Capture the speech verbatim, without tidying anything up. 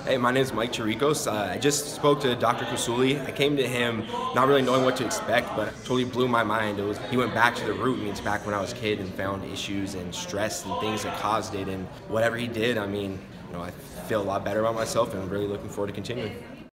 Hey, my name is Mike Chiricos. Uh, I just spoke to Doctor Kousouli. I came to him not really knowing what to expect, but it totally blew my mind. It was he went back to the root, means back when I was a kid, and found issues and stress and things that caused it. And whatever he did, I mean, you know, I feel a lot better about myself, and I'm really looking forward to continuing.